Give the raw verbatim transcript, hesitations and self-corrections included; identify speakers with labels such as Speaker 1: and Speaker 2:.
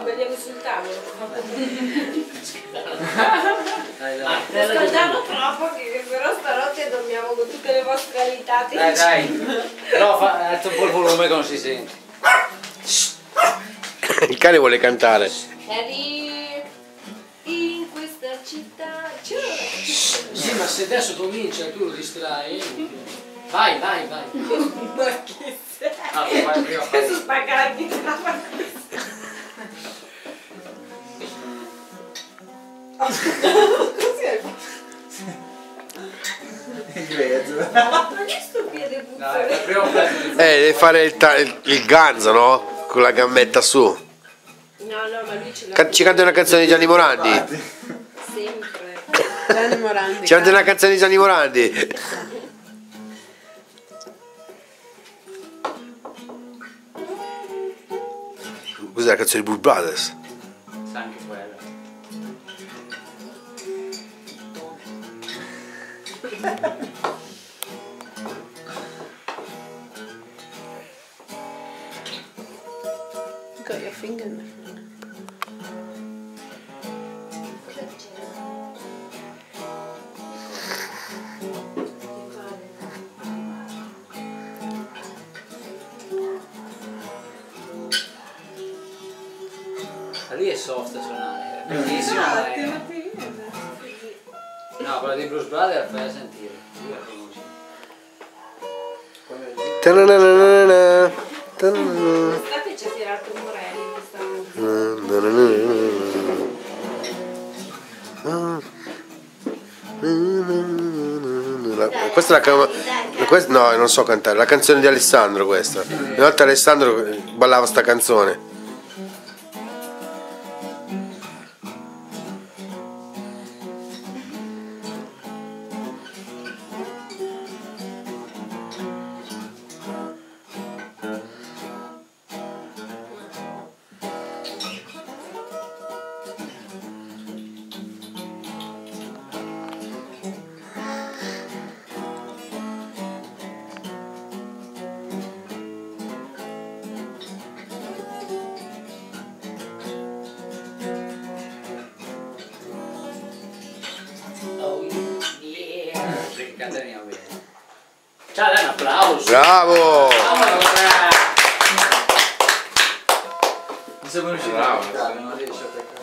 Speaker 1: sbagliamo sul tavolo.
Speaker 2: Dai, dai.
Speaker 1: Lo scaldiamo troppo che però stanotte dormiamo con tutte le vostre alitate.
Speaker 2: Dai, dai. Però fa, alza un po' il volume che non si sente.
Speaker 3: Il cane vuole cantare.
Speaker 1: Eri in questa città.
Speaker 2: Sì, ma se adesso comincia tu lo distrai. Vai, vai, vai.
Speaker 1: Ma che sei?
Speaker 2: Ah, vai prima.
Speaker 1: Adesso spacca la chitarra. Cos'è? Ma che sto piede
Speaker 2: Dai,
Speaker 1: puzza?
Speaker 2: prima
Speaker 3: Eh, deve fare il, ta- il, il ganzo, no? Con la gambetta su.
Speaker 1: No, no, ma lui ce l'ha.
Speaker 3: Can- ci canta una canzone di Gianni Morandi?
Speaker 1: Sempre.
Speaker 4: Gianni Morandi.
Speaker 3: Ci canta una canzone di Gianni Morandi? Cos'è la canzone di Bull Brothers?
Speaker 2: Sa anche quella.
Speaker 4: Got your finger in the front.
Speaker 2: Lì è soft a suonare, è bellissimo. No, quella di Blues Brothers fai a sentire. Io la conosco.
Speaker 3: Ta-na-na-na-na-na. Ta-na-na-na.
Speaker 1: L'estate ci ha tirato Morelli questa.
Speaker 3: La- Questa è la cam- questa- no, non so cantare, la canzone di Alessandro questa. Una volta Alessandro ballava sta canzone.
Speaker 2: Oh yeah. Perché cantaniamo bene. Ciao, dai un applauso.
Speaker 3: Bravo!
Speaker 2: Non siamo riusciti a cantare, non riesci a peccare.